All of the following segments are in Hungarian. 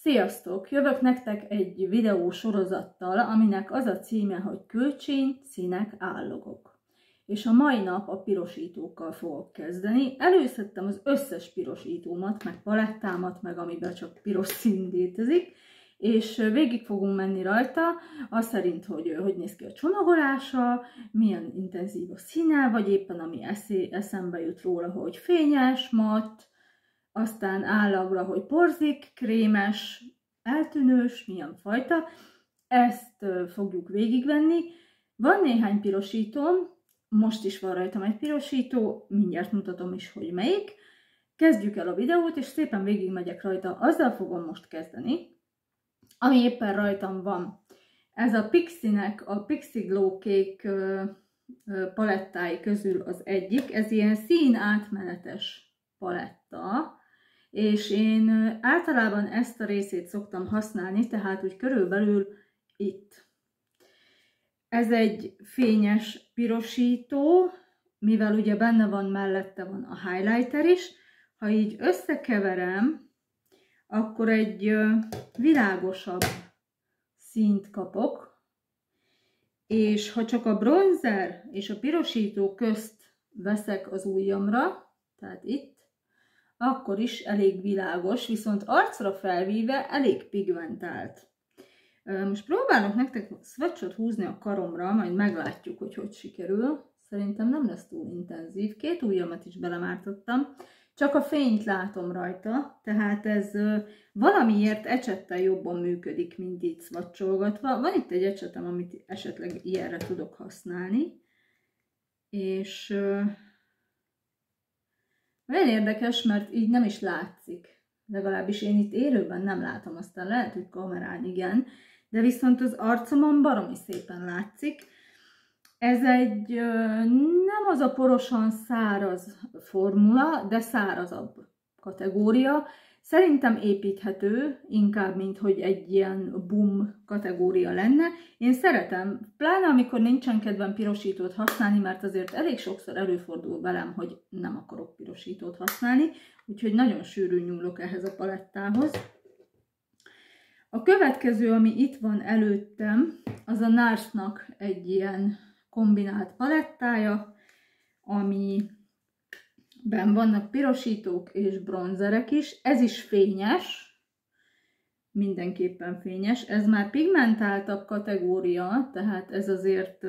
Sziasztok! Jövök nektek egy videó sorozattal, aminek az a címe, hogy Külcsíny, színek, állogok. És a mai nap a pirosítókkal fogok kezdeni. Előszedtem az összes pirosítómat, meg palettámat, meg amiben csak piros szín létezik, és végig fogunk menni rajta, az szerint, hogy néz ki a csomagolása, milyen intenzív a színe, vagy éppen ami eszembe jut róla, hogy fényes, matt, aztán állagra, hogy porzik, krémes, eltűnős, milyen fajta. Ezt fogjuk végigvenni. Van néhány pirosítóm, most is van rajtam egy pirosító, mindjárt mutatom is, hogy melyik. Kezdjük el a videót, és szépen végigmegyek rajta. Azzal fogom most kezdeni, ami éppen rajtam van. Ez a Pixie-nek a Pixie Glow Cake palettái közül az egyik. Ez ilyen szín átmenetes paletta, és én általában ezt a részét szoktam használni, tehát úgy körülbelül itt. Ez egy fényes pirosító, mivel ugye benne van, mellette van a highlighter is. Ha így összekeverem, akkor egy világosabb színt kapok, és ha csak a bronzer és a pirosító közt veszek az ujjamra, tehát itt, akkor is elég világos, viszont arcra felvíve elég pigmentált. Most próbálok nektek swatchot húzni a karomra, majd meglátjuk, hogy sikerül. Szerintem nem lesz túl intenzív. Két ujjamat is belemártottam, csak a fényt látom rajta, tehát ez valamiért ecsettel jobban működik, mint így swatcholgatva. Van itt egy ecsetem, amit esetleg ilyenre tudok használni, és olyan érdekes, mert így nem is látszik. Legalábbis én itt élőben nem látom, aztán lehet, hogy kamerán igen, de viszont az arcomon baromi szépen látszik. Ez egy nem az a porosan száraz formula, de szárazabb kategória. Szerintem építhető, inkább, mint hogy egy ilyen boom kategória lenne. Én szeretem, pláne amikor nincsen kedvem pirosítót használni, mert azért elég sokszor előfordul velem, hogy nem akarok pirosítót használni, úgyhogy nagyon sűrűn nyúlok ehhez a palettához. A következő, ami itt van előttem, az a NARS-nak egy ilyen kombinált palettája, amiben vannak pirosítók és bronzerek is. Ez is fényes, mindenképpen fényes. Ez már pigmentáltabb kategória, tehát ez azért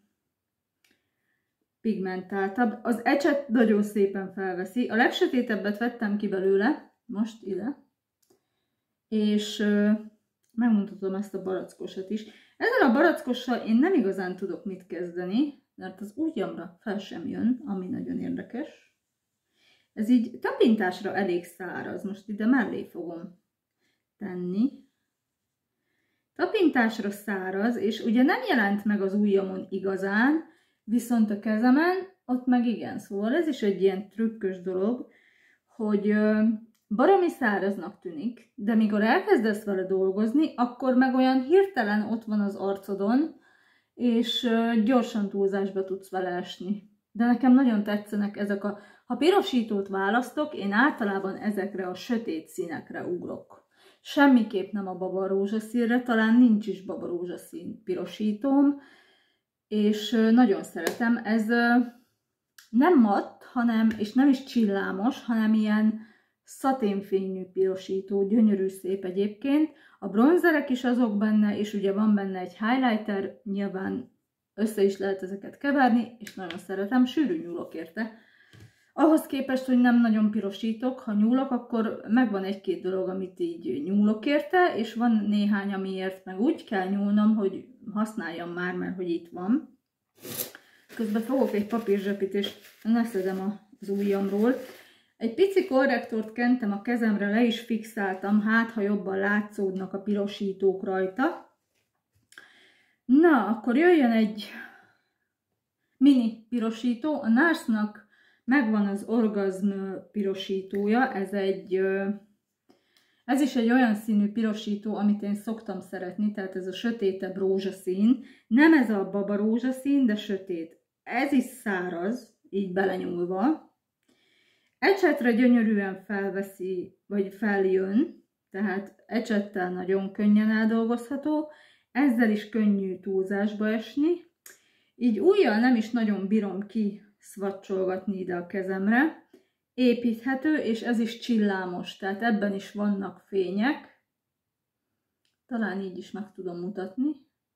pigmentáltabb. Az ecset nagyon szépen felveszi. A legsötétebbet vettem ki belőle, most ide, és megmutatom ezt a barackosat is. Ezzel a barackossal én nem igazán tudok mit kezdeni, mert az ujjamra fel sem jön, ami nagyon érdekes. Ez így tapintásra elég száraz, most ide mellé fogom tenni. Tapintásra száraz, és ugye nem jelent meg az ujjamon igazán, viszont a kezemen ott meg igen. Szóval ez is egy ilyen trükkös dolog, hogy baromi száraznak tűnik, de mikor elkezdesz vele dolgozni, akkor meg olyan hirtelen ott van az arcodon, és gyorsan túlzásba tudsz vele esni. De nekem nagyon tetszenek ezek a... Ha pirosítót választok, én általában ezekre a sötét színekre ugrok. Semmiképp nem a babarózsaszínre, talán nincs is babarózsaszín pirosítóm, és nagyon szeretem. Ez nem matt, és nem is csillámos, hanem ilyen szaténfényű pirosító, gyönyörű szép egyébként. A bronzerek is azok benne, és ugye van benne egy highlighter, nyilván össze is lehet ezeket keverni, és nagyon szeretem, sűrű nyúlok érte. Ahhoz képest, hogy nem nagyon pirosítok, ha nyúlok, akkor megvan egy-két dolog, amit így nyúlok érte, és van néhány, amiért meg úgy kell nyúlnom, hogy használjam már, mert hogy itt van. Közben fogok egy papírzsepit, és leszedem az ujjamról. Egy pici korrektort kentem a kezemre, le is fixáltam, hát ha jobban látszódnak a pirosítók rajta. Na, akkor jöjjön egy mini pirosító. A NARS-nak megvan az Orgasm pirosítója, ez is egy olyan színű pirosító, amit én szoktam szeretni, tehát ez a sötétebb rózsaszín. Nem ez a baba rózsaszín, de sötét. Ez is száraz, így belenyúlva. Ecsetre gyönyörűen felveszi, vagy feljön, tehát ecsettel nagyon könnyen eldolgozható, ezzel is könnyű túlzásba esni. Így ujjal nem is nagyon bírom ki szvacsolgatni ide a kezemre. Építhető, és ez is csillámos, tehát ebben is vannak fények. Talán így is meg tudom mutatni.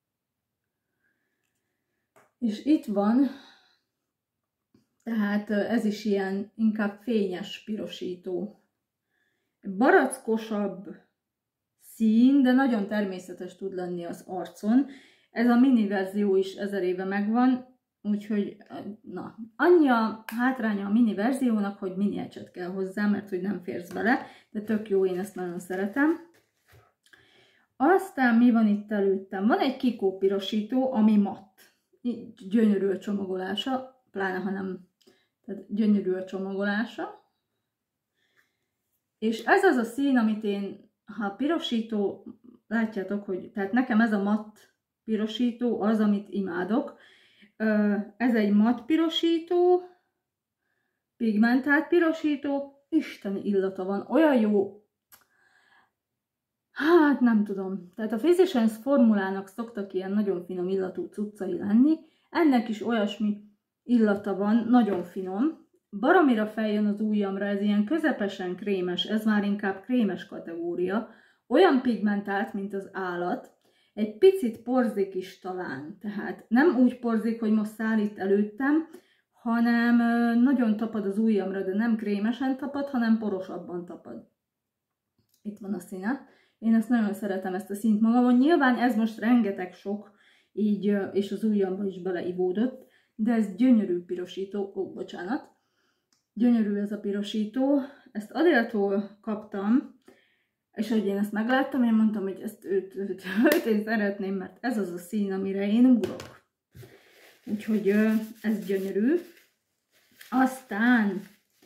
És itt van, tehát ez is ilyen inkább fényes pirosító. Barackosabb szín, de nagyon természetes tud lenni az arcon. Ez a mini verzió is 1000 éve megvan, úgyhogy na, annyi a hátránya a mini verziónak, hogy mini ecset kell hozzá, mert hogy nem férsz bele, de tök jó, én ezt nagyon szeretem. Aztán mi van itt előttem? Van egy Kiko pirosító, ami matt. Gyönyörű a csomagolása, pláne ha nem, tehát gyönyörű a csomagolása. És ez az a szín, amit én, ha pirosító, látjátok, hogy tehát nekem ez a matt pirosító az, amit imádok. Ez egy matt pirosító, pigmentált pirosító, isteni illata van, olyan jó. Hát nem tudom, tehát a Physicians formulának szoktak ilyen nagyon finom illatú cuccai lenni, ennek is olyasmi illata van, nagyon finom. Baromira feljön az ujjamra, ez ilyen közepesen krémes, ez már inkább krémes kategória, olyan pigmentált, mint az állat, egy picit porzik is talán, tehát nem úgy porzik, hogy most száll itt előttem, hanem nagyon tapad az ujjamra, de nem krémesen tapad, hanem porosabban tapad. Itt van a színe. Én ezt nagyon szeretem, ezt a színt magamon. Nyilván ez most rengeteg sok, így, és az ujjamba is beleivódott, de ez gyönyörű pirosító, bocsánat. Gyönyörű ez a pirosító. Ezt Adéltól kaptam, és ahogy én ezt megláttam, én mondtam, hogy ezt őt én szeretném, mert ez az a szín, amire én ugrok. Úgyhogy ez gyönyörű. Aztán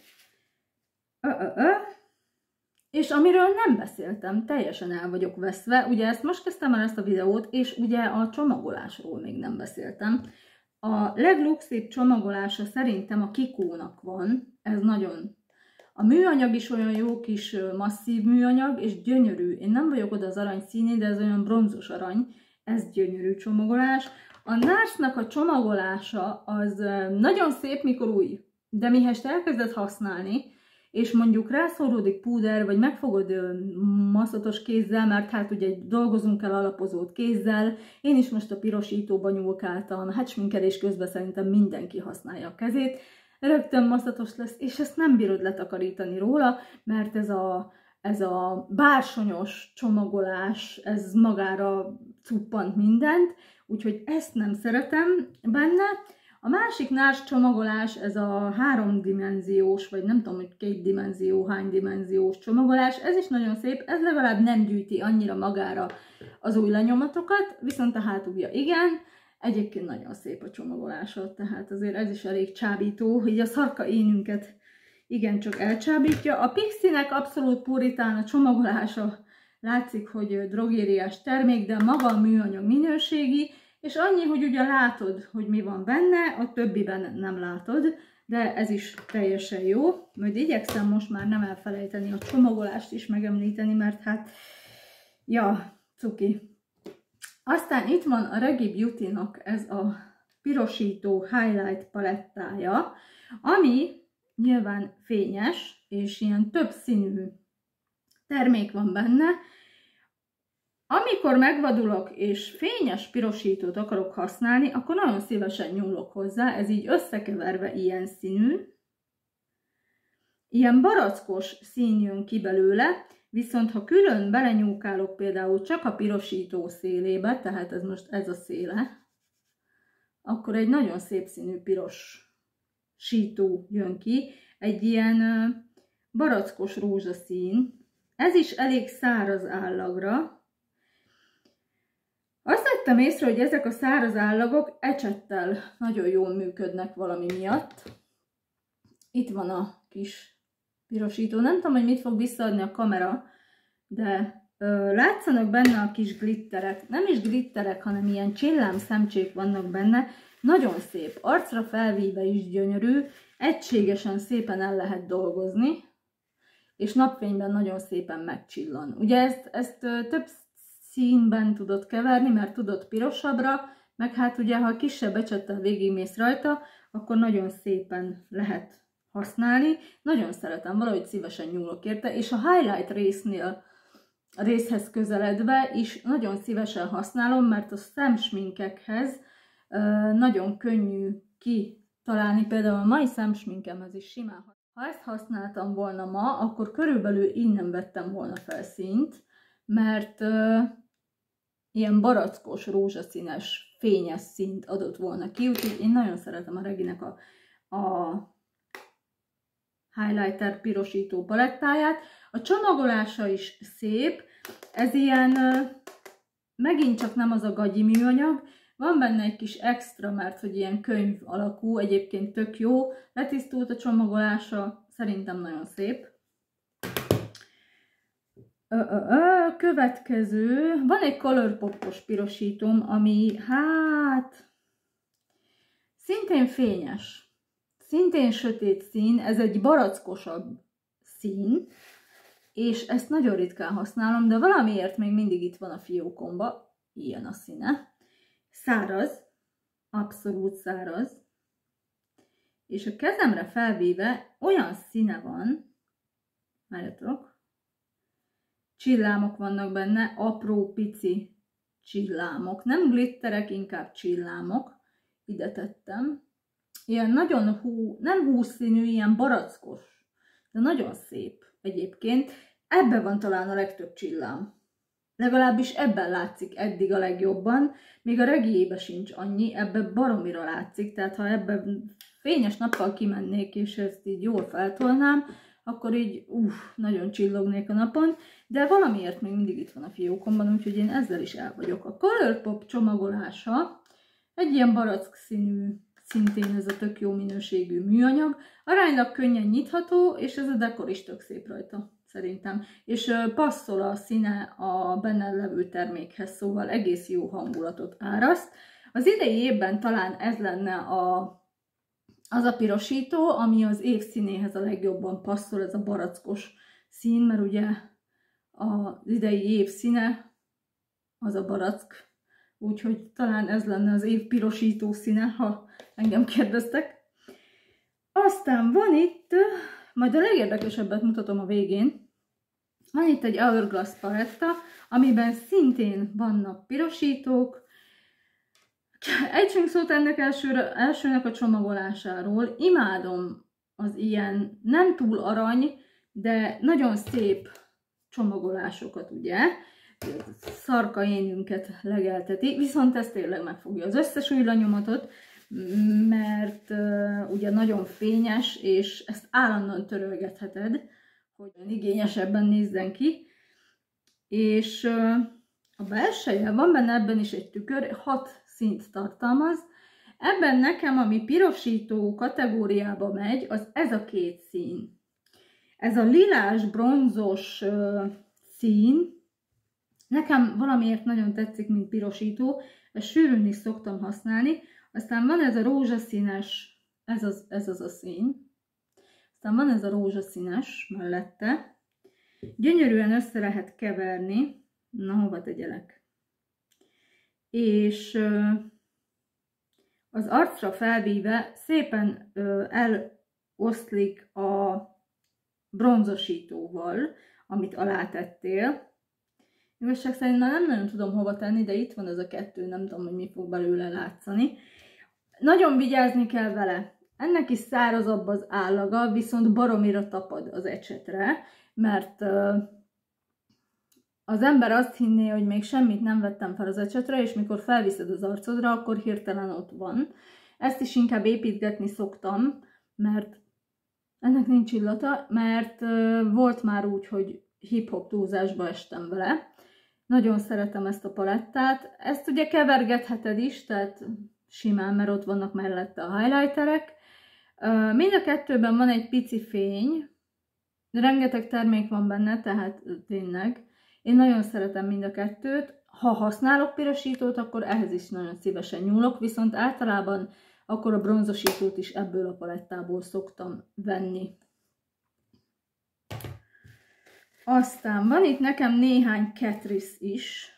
és amiről nem beszéltem, teljesen el vagyok veszve, ugye ezt most kezdtem el ezt a videót, és ugye a csomagolásról még nem beszéltem. A legluxibb csomagolása szerintem a Kikónak van, ez nagyon. A műanyag is olyan jó kis masszív műanyag, és gyönyörű. Én nem vagyok oda az arany színé, de ez olyan bronzos arany, ez gyönyörű csomagolás. A NARS-nak a csomagolása az nagyon szép, mikor új, de mihez elkezded használni, és mondjuk rászóródik púder, vagy megfogod maszatos kézzel, mert hát ugye dolgozunk el alapozót kézzel, én is most a pirosítóba nyúlkáltam, hát sminkelés közben szerintem mindenki használja a kezét, rögtön maszatos lesz, és ezt nem bírod letakarítani róla, mert ez a bársonyos csomagolás, ez magára cuppant mindent, úgyhogy ezt nem szeretem benne. A másik NARS csomagolás, ez a 3-dimenziós, vagy nem tudom, hogy 2 dimenzió, hány dimenziós csomagolás, ez is nagyon szép, ez legalább nem gyűjti annyira magára az új lenyomatokat, viszont a hátulja igen, egyébként nagyon szép a csomagolása, tehát azért ez is elég csábító, így a szarka énünket igencsak elcsábítja. A Pixie-nek abszolút puritán a csomagolása, látszik, hogy drogériás termék, de maga a műanyag minőségi, és annyi, hogy ugye látod, hogy mi van benne, a többiben nem látod, de ez is teljesen jó. Majd igyekszem most már nem elfelejteni a csomagolást is megemlíteni, mert hát, ja, cuki. Aztán itt van a Regi Beauty-nak ez a pirosító highlight palettája, ami nyilván fényes, és ilyen több színű termék van benne. Amikor megvadulok és fényes pirosítót akarok használni, akkor nagyon szívesen nyúlok hozzá, ez így összekeverve ilyen színű. Ilyen barackos szín jön ki belőle, viszont ha külön belenyúkálok például csak a pirosító szélébe, tehát ez most ez a széle, akkor egy nagyon szép színű piros sító jön ki, egy ilyen barackos rózsaszín. Ez is elég száraz állagra. Azt vettem észre, hogy ezek a száraz állagok ecsettel nagyon jól működnek valami miatt. Itt van a kis pirosító. Nem tudom, hogy mit fog visszaadni a kamera, de látszanak benne a kis glitterek. Nem is glitterek, hanem ilyen csillámszemcsék vannak benne. Nagyon szép. Arcra felvíve is gyönyörű. Egységesen szépen el lehet dolgozni. és napfényben nagyon szépen megcsillan. Ugye ezt több színben tudod keverni, mert tudod pirosabbra, meg hát ugye, ha kisebb ecsettel végigmész rajta, akkor nagyon szépen lehet használni. Nagyon szeretem, valahogy szívesen nyúlok érte, és a highlight részhez közeledve is nagyon szívesen használom, mert a szemsminkekhez nagyon könnyű kitalálni, például a mai szemsminkemhez is simán. Ha ezt használtam volna ma, akkor körülbelül innen vettem volna fel színt, mert ilyen barackos, rózsaszínes, fényes színt adott volna ki, úgyhogy én nagyon szeretem a Reginek a highlighter pirosító palettáját. A csomagolása is szép, ez ilyen, megint csak nem az a gagyi műanyag, van benne egy kis extra, mert hogy ilyen könyv alakú, egyébként tök jó, letisztult a csomagolása, szerintem nagyon szép. Következő, van egy Colourpop-os pirosítóm, ami hát szintén fényes, szintén sötét szín, ez egy barackosabb szín, és ezt nagyon ritkán használom, de valamiért még mindig itt van a fiókomba, ilyen a színe. Száraz, abszolút száraz, és a kezemre felvéve olyan színe van, várjatok, csillámok vannak benne, apró pici csillámok, nem glitterek, inkább csillámok, ide tettem. Ilyen nagyon nem húszszínű, ilyen barackos, de nagyon szép egyébként. Ebben van talán a legtöbb csillám. Legalábbis ebben látszik eddig a legjobban, még a Regiébe sincs annyi, ebben baromira látszik, tehát ha ebben fényes nappal kimennék, és ezt így jól feltolnám, akkor így nagyon csillognék a napon, de valamiért még mindig itt van a fiókomban, úgyhogy én ezzel is el vagyok. A Colourpop csomagolása egy ilyen barack színű, szintén ez a tök jó minőségű műanyag, aránylag könnyen nyitható, és ez a dekor is tök szép rajta, szerintem. És passzol a színe a benne levő termékhez, szóval egész jó hangulatot áraszt. Az idei évben talán ez lenne az a pirosító, ami az év színéhez a legjobban passzol, ez a barackos szín, mert ugye az idei év színe az a barack, úgyhogy talán ez lenne az év pirosító színe, ha engem kérdeztek. Aztán van itt, majd a legérdekesebbet mutatom a végén, van itt egy Hourglass paletta, amiben szintén vannak pirosítók. Ejtsünk szót ennek elsőnek a csomagolásáról. Imádom az ilyen nem túl arany, de nagyon szép csomagolásokat, ugye? Szarkaénünket legelteti, viszont ez tényleg megfogja az összes ujjlanyomatot, mert ugye nagyon fényes, és ezt állandóan törölgetheted, hogy igényesebben nézzen ki. És a belseje, van benne ebben is egy tükör, 6 színt tartalmaz. Ebben nekem, ami pirosító kategóriába megy, az ez a két szín. Ez a lilás, bronzos szín, nekem valamiért nagyon tetszik, mint pirosító, ezt sűrűn is szoktam használni. Aztán van ez a rózsaszínes, ez az a szín. Aztán van ez a rózsaszínes mellette. Gyönyörűen össze lehet keverni. Na, hova tegyelek? És az arcra felvíve szépen eloszlik a bronzosítóval, amit alátettél. Igazság szerint már nem nagyon tudom hova tenni, de itt van ez a kettő, nem tudom, hogy mi fog belőle látszani. Nagyon vigyázni kell vele. Ennek is szárazabb az állaga, viszont baromira tapad az ecsetre, mert az ember azt hinné, hogy még semmit nem vettem fel az ecsetre, és mikor felviszed az arcodra, akkor hirtelen ott van. Ezt is inkább építgetni szoktam, mert ennek nincs illata, mert volt már úgy, hogy hip-hop túlzásba estem vele. Nagyon szeretem ezt a palettát. Ezt ugye kevergetheted is, tehát simán, mert ott vannak mellette a highlighterek. Mind a kettőben van egy pici fény, rengeteg termék van benne, tehát tényleg. Én nagyon szeretem mind a kettőt. Ha használok pirosítót, akkor ehhez is nagyon szívesen nyúlok, viszont általában akkor a bronzosítót is ebből a palettából szoktam venni. Aztán van itt nekem néhány Catrice is.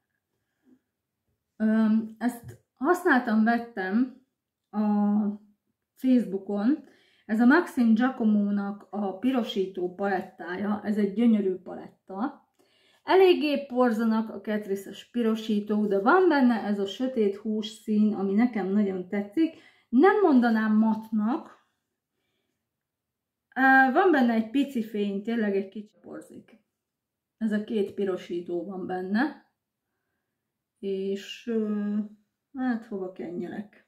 Ezt használtam, vettem a Facebookon. Ez a Maxim Giacomónak a pirosító palettája, ez egy gyönyörű paletta. Eléggé porzanak a Catrice-es pirosítók, de van benne ez a sötét hús szín, ami nekem nagyon tetszik. Nem mondanám matnak. Van benne egy pici fény, tényleg egy kicsi porzik. Ez a két pirosító van benne. És hát hova kenjelek.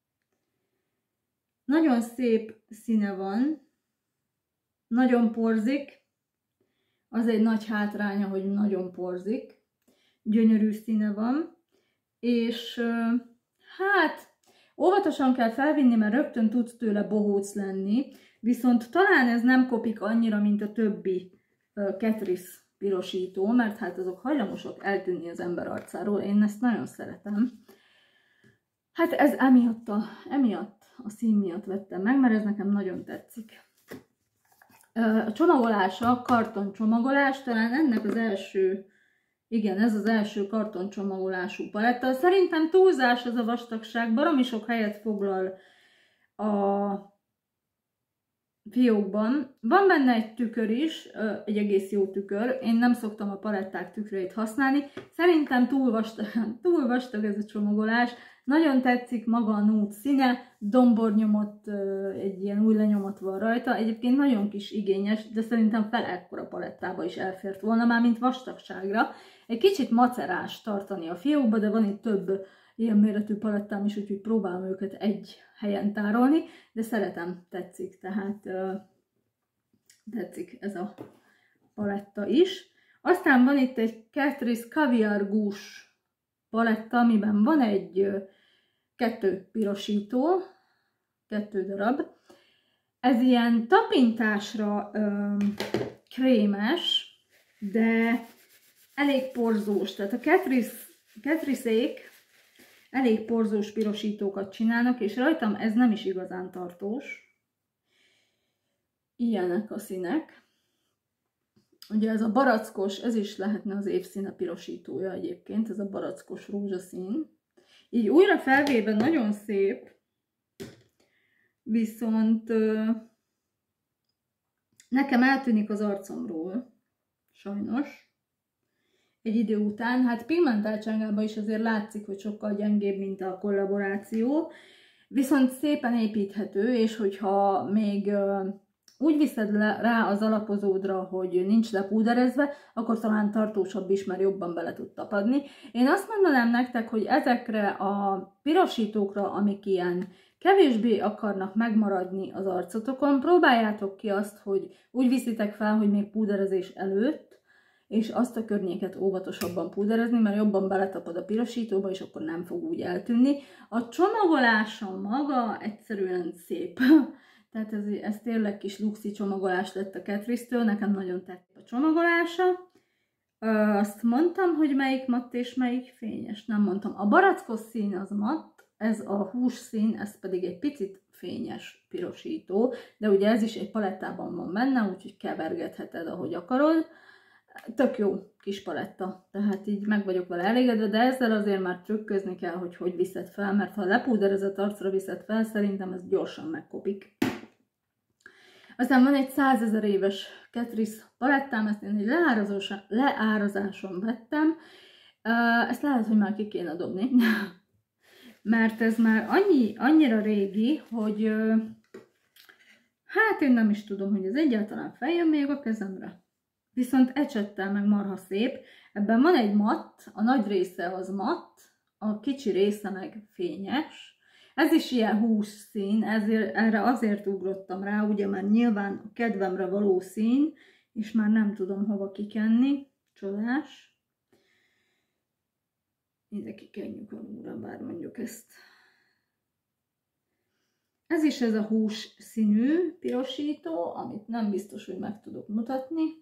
Nagyon szép színe van. Nagyon porzik. Az egy nagy hátránya, hogy nagyon porzik. Gyönyörű színe van. És hát óvatosan kell felvinni, mert rögtön tudsz tőle bohóc lenni. Viszont talán ez nem kopik annyira, mint a többi Catrice pirosító, mert hát azok hajlamosak eltűnni az ember arcáról. Én ezt nagyon szeretem. Hát ez emiatt a szín miatt vettem meg, mert ez nekem nagyon tetszik. A csomagolása, kartoncsomagolás, talán ennek az első, igen, ez az első kartoncsomagolású paletta. Szerintem túlzás ez a vastagság, baromi sok helyet foglal a fiókban. Van benne egy tükör is, egy egész jó tükör. Én nem szoktam a paletták tükreit használni. Szerintem túl vastag ez a csomagolás. Nagyon tetszik maga a nude színe, dombornyomot, egy ilyen új lenyomat van rajta. Egyébként nagyon kis igényes, de szerintem fel ekkora palettába is elfért volna, már mint vastagságra. Egy kicsit macerás tartani a fiókba, de van itt több ilyen méretű palettám is, úgyhogy próbálom őket egy helyen tárolni, de szeretem, tetszik, tehát tetszik ez a paletta is. Aztán van itt egy Catrice Caviar Gousse paletta, amiben van egy 2 pirosító, 2 darab. Ez ilyen tapintásra krémes, de elég porzós, tehát a Catrice-ék elég porzós pirosítókat csinálnak, és rajtam ez nem is igazán tartós. Ilyenek a színek. Ugye ez a barackos, ez is lehetne az évszíne pirosítója egyébként, ez a barackos rózsaszín. Így újra felvéve nagyon szép, viszont nekem eltűnik az arcomról, sajnos. Egy idő után, hát pigmentáltságában is azért látszik, hogy sokkal gyengébb, mint a kollaboráció, viszont szépen építhető, és hogyha még úgy viszed rá az alapozódra, hogy nincs lepúderezve, akkor talán tartósabb is, mert jobban bele tud tapadni. Én azt mondanám nektek, hogy ezekre a pirosítókra, amik ilyen kevésbé akarnak megmaradni az arcotokon, próbáljátok ki azt, hogy úgy viszitek fel, hogy még púderezés előtt, és azt a környéket óvatosabban púderezni, mert jobban beletapad a pirosítóba, és akkor nem fog úgy eltűnni. A csomagolása maga egyszerűen szép. Tehát ez tényleg kis luxi csomagolás lett a Catrice-től, nekem nagyon tetszik a csomagolása. Azt mondtam, hogy melyik matt és melyik fényes, nem mondtam. A barackos szín az matt, ez a hús szín, ez pedig egy picit fényes pirosító, de ugye ez is egy palettában van benne, úgyhogy kevergetheted, ahogy akarod. Tök jó kis paletta, tehát így meg vagyok vele elégedve, de ezzel azért már trükközni kell, hogy viszed fel, mert ha lepúderezett arcra viszed fel, szerintem ez gyorsan megkopik. Aztán van egy 100 000 éves Catrice palettám, ezt én egy leárazáson vettem. Ezt lehet, hogy már ki kéne dobni, mert ez már annyira régi, hogy hát én nem is tudom, hogy ez egyáltalán feljön még a kezemre. Viszont ecsettel meg marha szép. Ebben van egy matt, a nagy része az matt, a kicsi része meg fényes. Ez is ilyen hús szín, erre azért ugrottam rá, ugye már nyilván a kedvemre való szín, és már nem tudom hova kikenni. Csodás. Ide kikenjük alulra, bár mondjuk ezt. Ez is ez a hús színű pirosító, amit nem biztos, hogy meg tudok mutatni.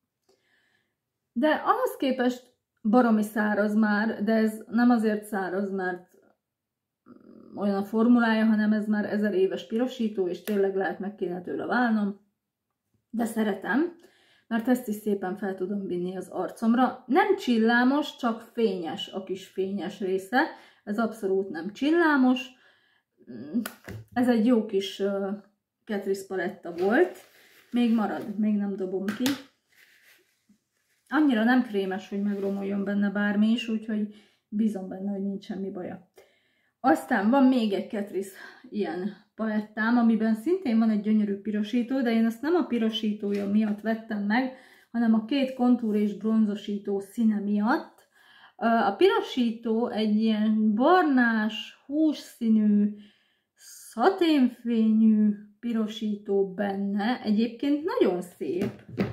De ahhoz képest baromi száraz már, de ez nem azért száraz, mert olyan a formulája, hanem ez már 1000 éves pirosító, és tényleg lehet meg kéne tőle válnom. De szeretem, mert ezt is szépen fel tudom vinni az arcomra. Nem csillámos, csak fényes a kis fényes része. Ez abszolút nem csillámos. Ez egy jó kis Catrice paletta volt. Még marad, még nem dobom ki. Annyira nem krémes, hogy megromoljon benne bármi is, úgyhogy bízom benne, hogy nincs semmi baja. Aztán van még egy Catrice ilyen palettám, amiben szintén van egy gyönyörű pirosító, de én ezt nem a pirosítója miatt vettem meg, hanem a két kontúr és bronzosító színe miatt. A pirosító egy ilyen barnás, hússzínű, szaténfényű pirosító benne, egyébként nagyon szép.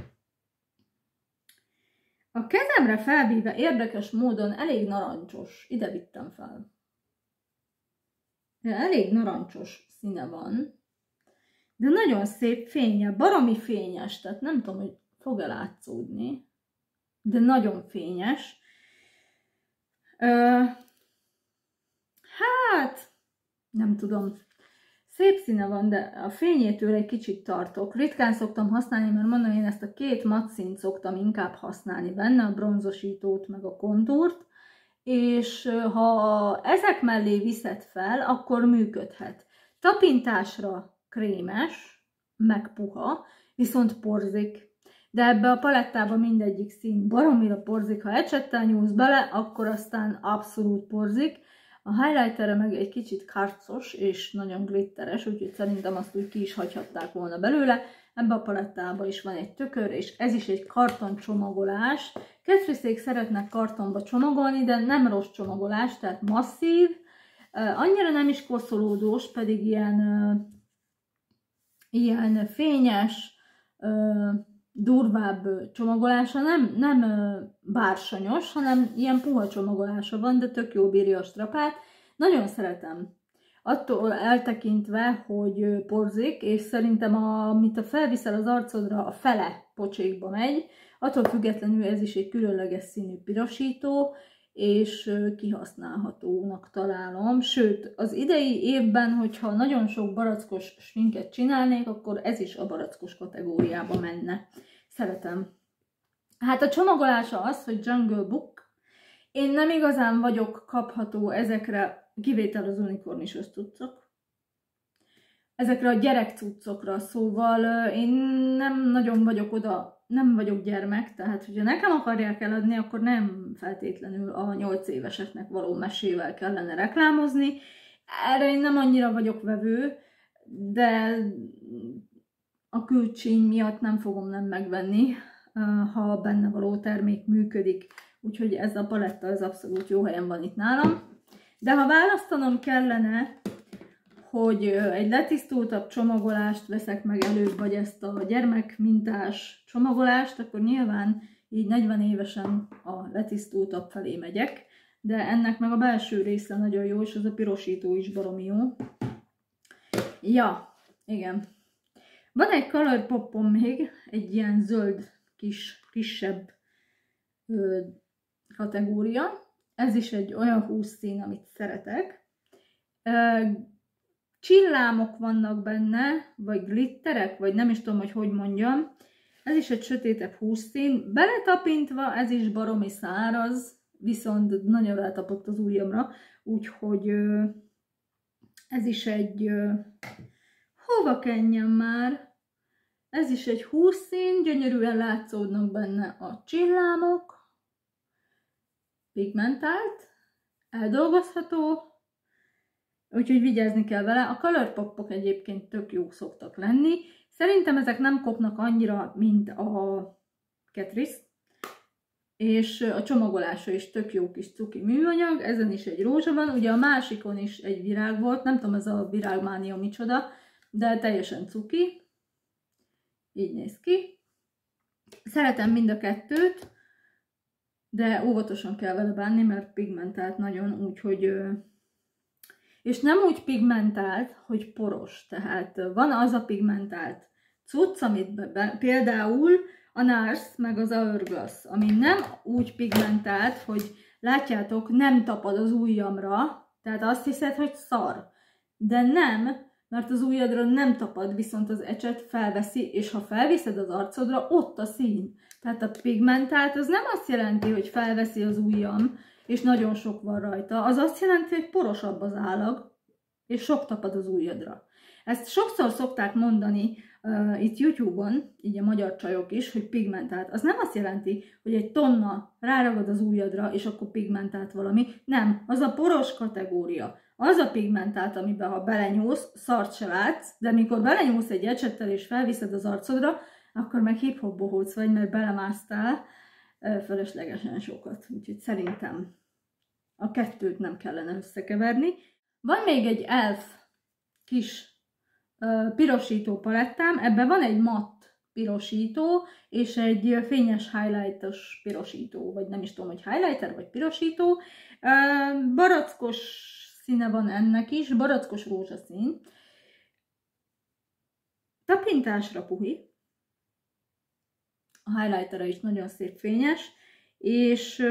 A kezemre felvéve érdekes módon elég narancsos, ide vittem fel. Elég narancsos színe van, de nagyon szép fénye, baromi fényes, tehát nem tudom, hogy fog-e látszódni, de nagyon fényes. Hát, nem tudom, szép színe van, de a fényétől egy kicsit tartok. Ritkán szoktam használni, mert mondom, én ezt a két matt színt szoktam inkább használni benne, a bronzosítót meg a kontúrt, és ha ezek mellé viszed fel, akkor működhet. Tapintásra krémes, meg puha, viszont porzik. De ebbe a palettába mindegyik szín baromira porzik. Ha ecsettel nyúlsz bele, akkor aztán abszolút porzik. A highlighterre meg egy kicsit karcos és nagyon glitteres, úgyhogy szerintem azt úgy ki is hagyhatták volna belőle. Ebbe a palettába is van egy tökör, és ez is egy kartoncsomagolás. Catrice-ék szeretnek kartonba csomagolni, de nem rossz csomagolás, tehát masszív. Annyira nem is koszolódós, pedig ilyen fényes, durvább csomagolása, nem bársonyos, hanem ilyen puha csomagolása van, de tök jó bírja a strapát. Nagyon szeretem. Attól eltekintve, hogy porzik, és szerintem amit felviszel az arcodra, a fele pocsékba megy, attól függetlenül ez is egy különleges színű pirosító, és kihasználhatónak találom. Sőt, az idei évben, hogyha nagyon sok barackos sminket csinálnék, akkor ez is a barackos kategóriába menne. Szeretem. Hát a csomagolása az, hogy Jungle Book. Én nem igazán vagyok kapható ezekre, kivétel az unikornis ösztuccok, ezekre a gyerekcuccokra, szóval én nem nagyon vagyok oda, nem vagyok gyermek, tehát hogyha nekem akarják eladni, akkor nem feltétlenül a 8 éveseknek való mesével kellene reklámozni. Erre én nem annyira vagyok vevő, de a külcsíny miatt nem fogom nem megvenni, ha benne való termék működik. Úgyhogy ez a paletta az abszolút jó helyen van itt nálam. De ha választanom kellene, hogy egy letisztultabb csomagolást veszek meg előbb, vagy ezt a gyermekmintás csomagolást, akkor nyilván így 40 évesen a letisztultabb felé megyek, de ennek meg a belső része nagyon jó, és az a pirosító is baromi jó. Ja, igen. Van egy Colourpopon még, egy ilyen zöld kisebb kategória. Ez is egy olyan hússzín, amit szeretek. Csillámok vannak benne, vagy glitterek, vagy nem is tudom, hogy mondjam. Ez is egy sötétebb hússzín. Beletapintva ez is baromi száraz, viszont nagyon rátapott az ujjamra, úgyhogy ez is egy... hova kenjem már? Ez is egy hússzín, gyönyörűen látszódnak benne a csillámok. Pigmentált, eldolgozható, úgyhogy vigyázni kell vele. A Colourpopok egyébként tök jók szoktak lenni. Szerintem ezek nem kopnak annyira, mint a Catrice, és a csomagolása is tök jó kis cuki műanyag. Ezen is egy rózsa van, ugye a másikon is egy virág volt, nem tudom ez a virágmánia micsoda, de teljesen cuki. Így néz ki. Szeretem mind a kettőt, de óvatosan kell vele bánni, mert pigmentált nagyon, úgyhogy... És nem úgy pigmentált, hogy poros. Tehát van az a pigmentált cucc, amit például a NARS meg az Hourglass, ami nem úgy pigmentált, hogy látjátok, nem tapad az ujjamra, tehát azt hiszed, hogy szar. De nem, mert az ujjadra nem tapad, viszont az ecset felveszi, és ha felviszed az arcodra, ott a szín. Tehát a pigmentált az nem azt jelenti, hogy felveszi az ujjam, és nagyon sok van rajta, az azt jelenti, hogy porosabb az állag, és sok tapad az ujjadra. Ezt sokszor szokták mondani itt YouTube-on, így a magyar csajok is, hogy pigmentált. Az nem azt jelenti, hogy egy tonna ráragad az ujjadra, és akkor pigmentált valami. Nem, az a poros kategória. Az a pigmentált, amiben ha belenyúlsz, szart se látsz, de mikor belenyúlsz egy ecsettel és felviszed az arcodra, akkor meg hip-hop bohóc vagy, mert belemásztál fölöslegesen sokat. Úgyhogy szerintem a kettőt nem kellene összekeverni. Van még egy ELF kis pirosító palettám, ebben van egy matt pirosító, és egy fényes highlightos pirosító, vagy nem is tudom, hogy highlighter, vagy pirosító. Barackos színe van ennek is, barackos rózsaszín. Tapintásra puhi. A highlightere is nagyon szép fényes, és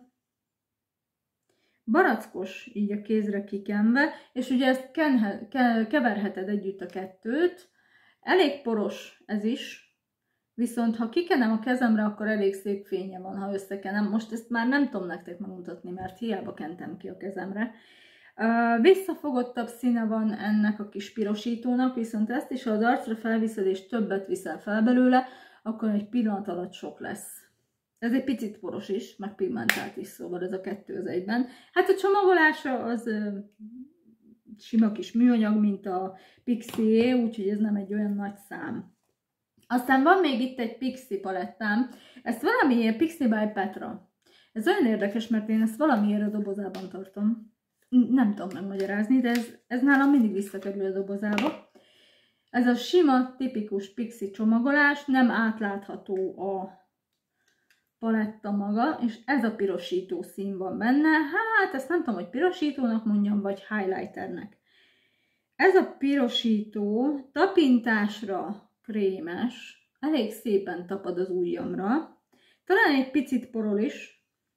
barackos így a kézre kikenve, és ugye ezt keverheted együtt a kettőt. Elég poros ez is, viszont ha kikenem a kezemre, akkor elég szép fénye van, ha összekenem. Most ezt már nem tudom nektek megmutatni, mert hiába kentem ki a kezemre. Visszafogottabb színe van ennek a kis pirosítónak, viszont ezt is, ha az arcra felviszed és többet viszel fel belőle, akkor egy pillanat alatt sok lesz. Ez egy picit poros is, meg pigmentált is, szóval ez a kettő az egyben. Hát a csomagolása az sima kis műanyag, mint a Pixie, úgyhogy ez nem egy olyan nagy szám. Aztán van még itt egy Pixie palettám, ezt valamiért Pixie by Petra. Ez olyan érdekes, mert én ezt valamiért a dobozában tartom. Nem tudom megmagyarázni, de ez nálam mindig visszakerül a dobozába. Ez a sima, tipikus Pixie csomagolás, nem átlátható a paletta maga, és ez a pirosító szín van benne. Hát ezt nem tudom, hogy pirosítónak mondjam, vagy highlighternek. Ez a pirosító tapintásra krémes, elég szépen tapad az ujjamra. Talán egy picit porol is.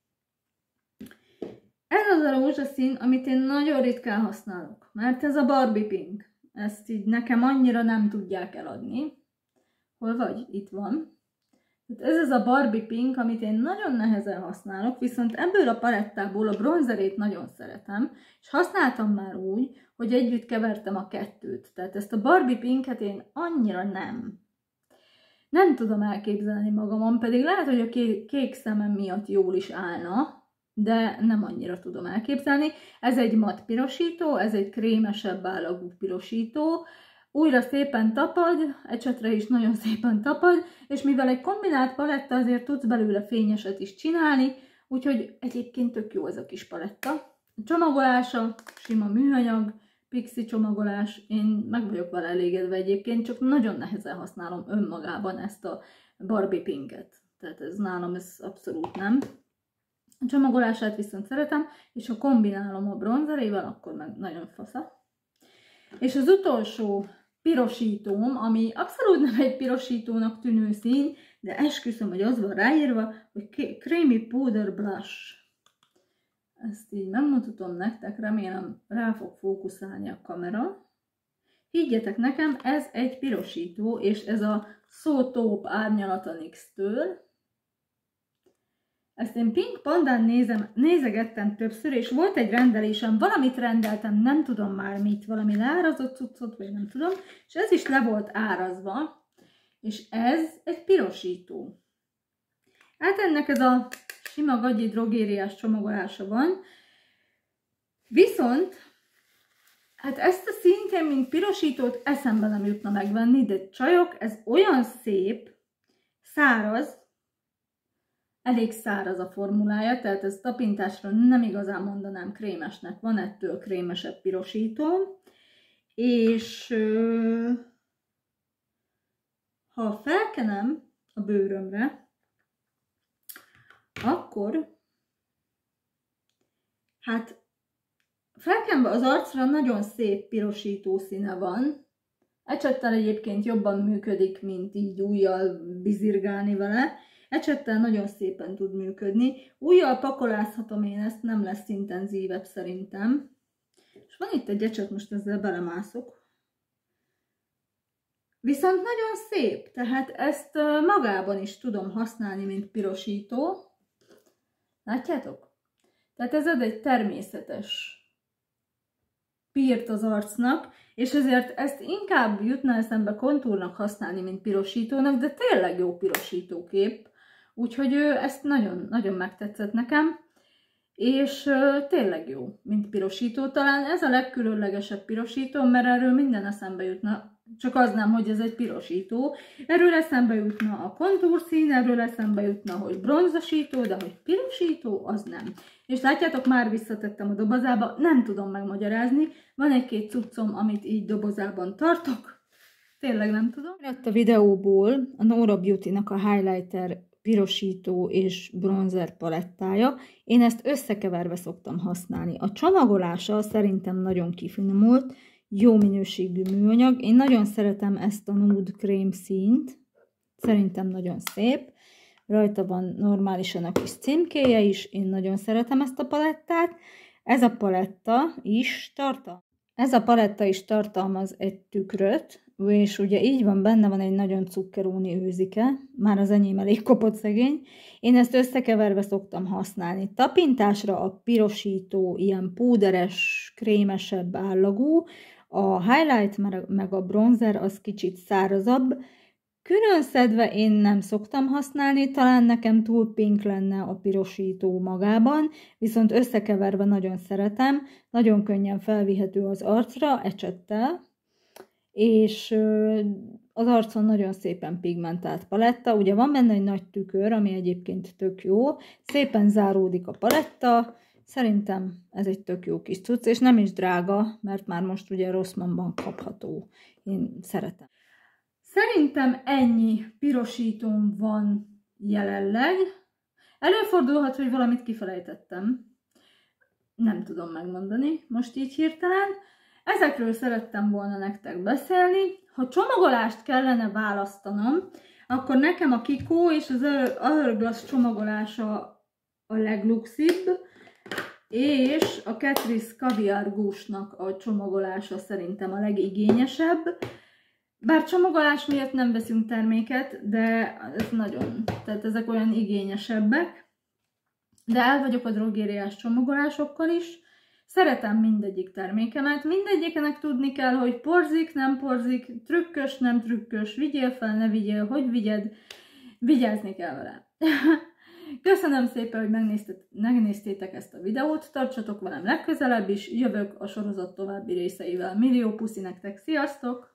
Ez az a rózsaszín, amit én nagyon ritkán használok, mert ez a Barbie Pink. Ezt így nekem annyira nem tudják eladni. Hol vagy? Itt van. Ez az a Barbie Pink, amit én nagyon nehezen használok, viszont ebből a palettából a bronzerét nagyon szeretem, és használtam már úgy, hogy együtt kevertem a kettőt. Tehát ezt a Barbie Pinket én annyira nem tudom elképzelni magamon, pedig lehet, hogy a kék szemem miatt jól is állna, de nem annyira tudom elképzelni. Ez egy matt pirosító, ez egy krémesebb állagú pirosító, újra szépen tapad, ecsetre is nagyon szépen tapad, és mivel egy kombinált paletta, azért tudsz belőle fényeset is csinálni, úgyhogy egyébként tök jó ez a kis paletta. A csomagolása, sima műanyag, Pixie csomagolás, én meg vagyok vele elégedve egyébként, csak nagyon nehezen használom önmagában ezt a Barbie Pinket. Tehát ez nálam ez abszolút nem. A csomagolását viszont szeretem, és ha kombinálom a bronzerével, akkor meg nagyon fasza. És az utolsó pirosítóm, ami abszolút nem egy pirosítónak tűnő szín, de esküszöm, hogy az van ráírva, hogy Creamy Powder Blush. Ezt így megmutatom nektek, remélem rá fog fókuszálni a kamera. Higgyetek nekem, ez egy pirosító, és ez a So Taupe árnyalata NYX-től. Ezt én Pink Pandán nézegettem többször, és volt egy rendelésem, valamit rendeltem, nem tudom már mit, valami leárazott cuccot, vagy nem tudom, és ez is le volt árazva, és ez egy pirosító. Hát ennek ez a sima gagyi drogériás csomagolása van, viszont hát ezt a szintén, mint pirosítót eszembe nem jutna megvenni, de csajok, ez olyan szép, száraz, elég száraz a formulája, tehát ez tapintásra nem igazán mondanám krémesnek, van ettől krémesebb pirosító, és ha felkenem a bőrömre, akkor hát felkenve az arcra nagyon szép pirosító színe van, ecsettel egyébként jobban működik, mint így ujjal bizirgálni vele, ecsettel nagyon szépen tud működni. Ujjal pakolázhatom én ezt, nem lesz intenzívebb szerintem. És van itt egy ecset, most ezzel belemászok. Viszont nagyon szép, tehát ezt magában is tudom használni, mint pirosító. Látjátok? Tehát ez ad egy természetes pírt az arcnak, és ezért ezt inkább jutna eszembe kontúrnak használni, mint pirosítónak, de tényleg jó pirosítókép. Úgyhogy ezt nagyon, nagyon megtetszett nekem, és tényleg jó, mint pirosító. Talán ez a legkülönlegesebb pirosító, mert erről minden eszembe jutna, csak az nem, hogy ez egy pirosító. Erről eszembe jutna a kontúrszín, erről eszembe jutna, hogy bronzosító, de hogy pirosító, az nem. És látjátok, már visszatettem a dobozába, nem tudom megmagyarázni. Van egy-két cuccom, amit így dobozában tartok. Tényleg nem tudom. Lett a videóból a Nora Beauty-nak a highlighter, pirosító és bronzer palettája. Én ezt összekeverve szoktam használni. A csomagolása szerintem nagyon kifinomult, jó minőségű műanyag. Én nagyon szeretem ezt a nude krém színt. Szerintem nagyon szép. Rajta van normálisan a kis címkéje is. Én nagyon szeretem ezt a palettát. Ez a paletta is tartalmaz egy tükröt, és ugye így van, benne van egy nagyon cukkeróni őzike, már az enyém elég kopott szegény. Én ezt összekeverve szoktam használni. Tapintásra a pirosító ilyen púderes, krémesebb állagú, a highlight meg a bronzer az kicsit szárazabb. Külön szedve én nem szoktam használni, talán nekem túl pink lenne a pirosító magában, viszont összekeverve nagyon szeretem, nagyon könnyen felvihető az arcra ecsettel, és az arcon nagyon szépen pigmentált paletta. Ugye van benne egy nagy tükör, ami egyébként tök jó, szépen záródik a paletta, szerintem ez egy tök jó kis cucc, és nem is drága, mert már most ugye Rossmannban kapható. Én szeretem. Szerintem ennyi pirosítóm van jelenleg. Előfordulhat, hogy valamit kifelejtettem. Nem tudom megmondani most így hirtelen. Ezekről szerettem volna nektek beszélni. Ha csomagolást kellene választanom, akkor nekem a Kiko és az Hourglass csomagolása a legluxibb, és a Catrice Caviar Gousse-nak a csomagolása szerintem a legigényesebb. Bár csomagolás miatt nem veszünk terméket, de ez nagyon, tehát ezek olyan igényesebbek. De el vagyok a drogériás csomagolásokkal is. Szeretem mindegyik termékemet. Mindegyikenek tudni kell, hogy porzik, nem porzik, trükkös, nem trükkös, vigyél fel, ne vigyél, hogy vigyed. Vigyázni kell vele. Köszönöm szépen, hogy megnéztétek ezt a videót. Tartsatok velem legközelebb is. Jövök a sorozat további részeivel. Millió puszi nektek. Sziasztok!